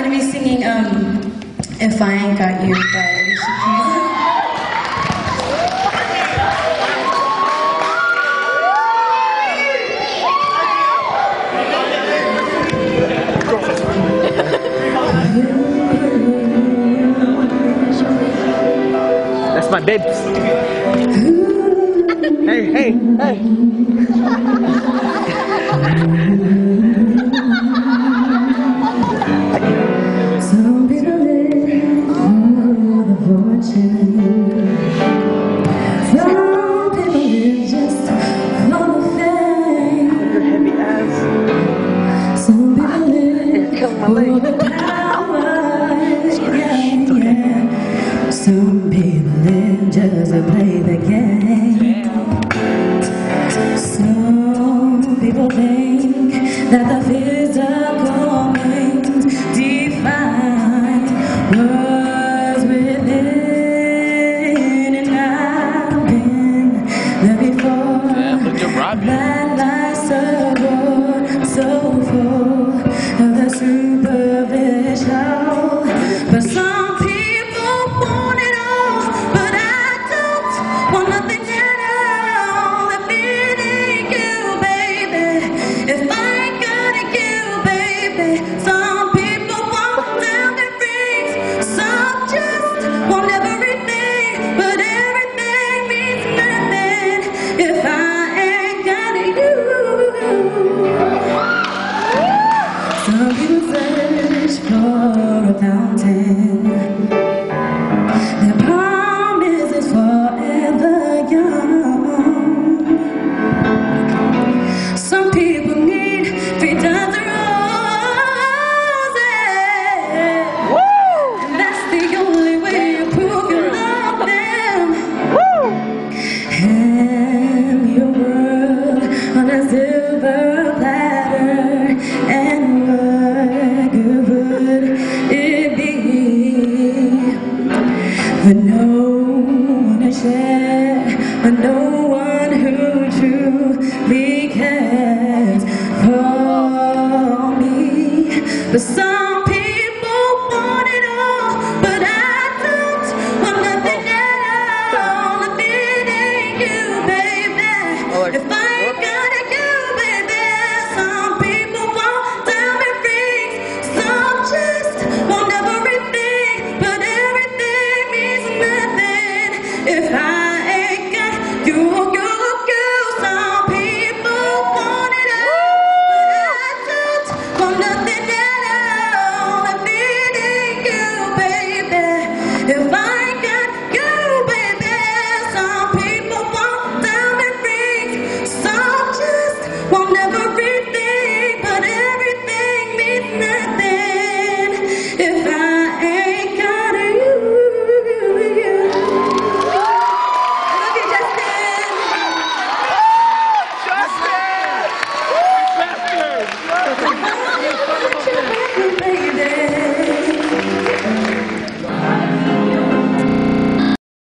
gonna be singing If I Ain't Got You by Alicia Keys. That's my babes. Hey, hey, hey. Some people live for the fortune. Some people live just for the fame. Your heavy ass. Some people live Killing my for leg. the power. Sorry, Yeah, it's okay. yeah. Some people live just to play the game. Some people think that the physical things define what's within, and I've been there before. Yeah, look at Robbie. That life's so bored, so full of the superficial. But some people want it all, but I don't want nothing at all. If it ain't you, baby, if I ain't got it, you, baby. Some people want diamond rings, some just want everything, but everything means nothing if I ain't got you. Some people search for a fountain,